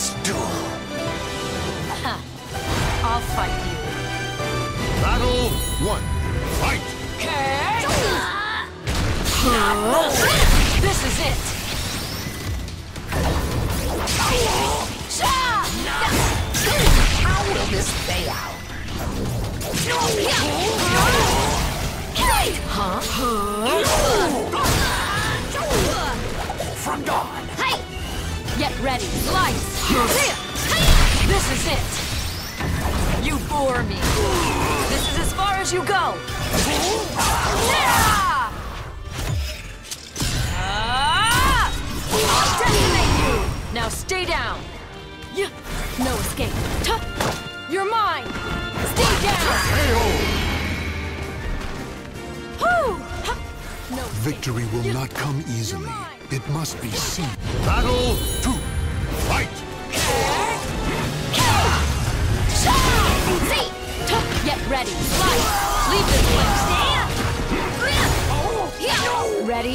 last duel. I'll fight you. Battle 1. Fight! This is it! How will this play out? From dawn! Get ready, slice! This is it! You bore me! This is as far as you go! I'll decimate you! Now stay down! No escape! You're mine! Stay down! No escape. Victory will not come easily. It must be seen. Battle 2. Fight! Get ready, slice! Leave this place! Ready?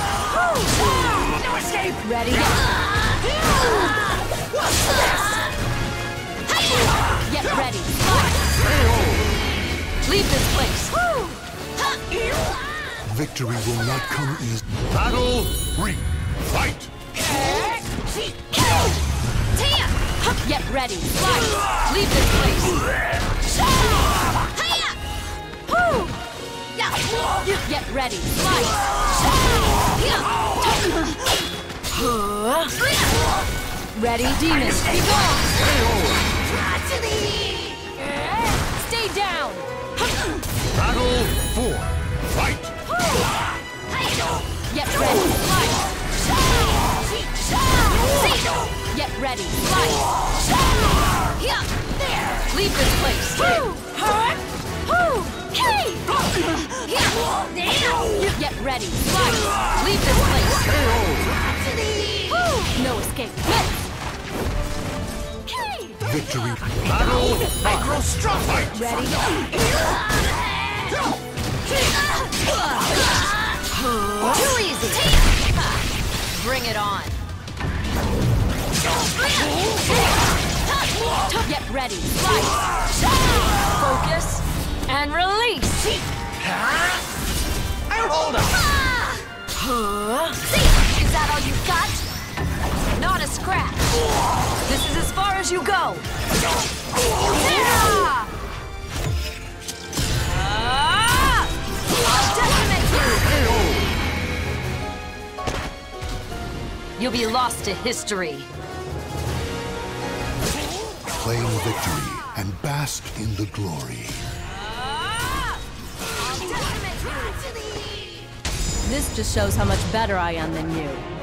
No escape! Ready? What's this? Get ready, slice! Leave this place! Victory will not come easily. Battle 3. Fight! Get ready, slice! Leave this place! Get ready, slice! Ready, demon, be gone! Stay down! Battle 4. Fight! Get ready, slice! Get ready, slice! Leave this place! Get ready, slice! Leave this place! No escape! Victory. Battle 5. I grow strong! Fight! Ready? Too easy! Bring it on! Get ready, slice! Focus and release! I'll hold up! Is that all you've got? Not a scratch! This is as far as you go! I'll decimate you! You'll be lost to history! Claim victory and bask in the glory. This just shows how much better I am than you.